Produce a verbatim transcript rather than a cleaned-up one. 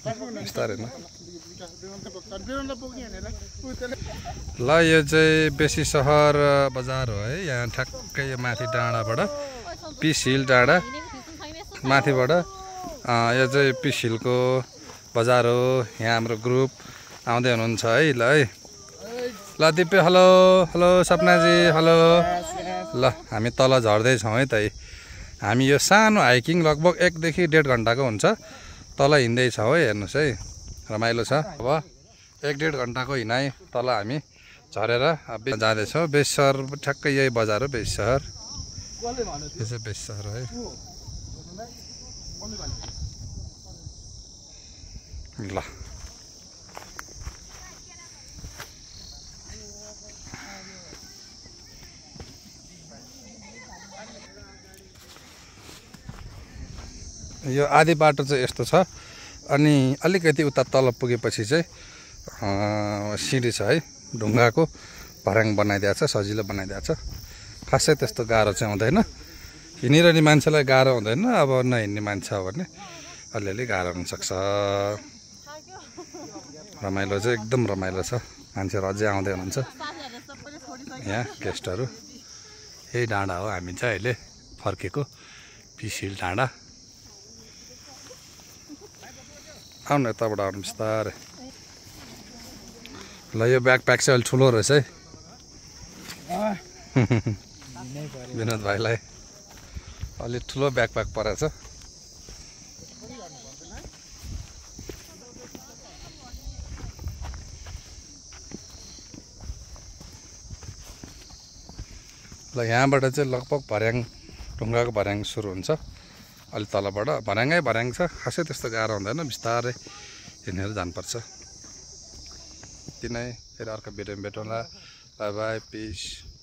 बिस्तारै न ल यो चाहिँ बेसी सहर बजार हो है। यहाँ ठ्याक्कै यो माथि डाँडाबाट पिस हिल डाँडा माथिबाट यो चाहिँ पिस हिलको बजार हो। यहाँ हाम्रो ग्रुप आउँदै हुनुहुन्छ है। ल है ल दिप्य हेलो हेलो सपनाजी हेलो। ल हामी तल झर्दैछौँ है त। हामी यो सानो हाइकिङ लगभग एकदेखि डेढ घन्टाको हुन्छ। तल हिँड्दैछौँ है। हेर्नुहोस् है रमाइलो छ। अब एक डेढ घन्टाको हिँडाइ तल हामी झरेर जाँदैछौँ। बेस सहर ठ्याक्कै यही बजार हो बेस सहर। यो चाहिँ बेस सहर है। ल यो आधी बाटो चाहिँ यस्तो छ। अनि अलिकति उता तल पुगेपछि चाहिँ सिँढी छ है। ढुङ्गाको भर्याङ बनाइदिएको छ, सजिलो बनाइदिएको छ। खासै त्यस्तो गाह्रो चाहिँ हुँदैन। हिँडिरहने मान्छेलाई गाह्रो हुँदैन। अब नहिँड्ने मान्छे हो भने अलिअलि गाह्रो हुनसक्छ। रमाइलो चाहिँ एकदम रमाइलो छ। मान्छेहरू अझै आउँदै हुनुहुन्छ यहाँ गेस्टहरू। यही डाँडा हो हामी चाहिँ अहिले फर्केको पिस हिल डाँडा। आउनु यताबाट आउनु बिस्तारै। ल यो ब्याकप्याक चाहिँ अलिक ठुलो रहेछ है विनोद भाइलाई अलिक ठुलो ब्याकप्याक परेछ। ल यहाँबाट चाहिँ लगभग भर्याङ ढुङ्गाको भर्याङ सुरु हुन्छ। अलि तलबाट भर्याङै भर्याङ छ। खासै त्यस्तो गाह्रो हुँदैन। बिस्तारै हिँडेर जानुपर्छ। यति नै। फेरि अर्को भिडियोमा भेटौँला। By by piece.